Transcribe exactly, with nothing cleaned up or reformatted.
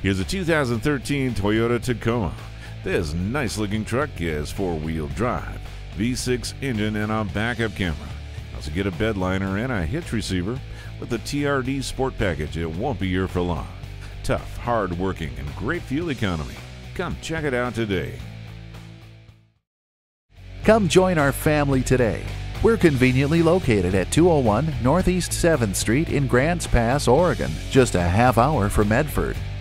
Here's a two thousand thirteen Toyota Tacoma. This nice looking truck is four-wheel drive, V six engine, and a backup camera. Also get a bed liner and a hitch receiver. With the T R D Sport Package, it won't be here for long. Tough, hard-working, and great fuel economy. Come check it out today. Come join our family today. We're conveniently located at two oh one Northeast seventh Street in Grants Pass, Oregon, just a half hour from Medford.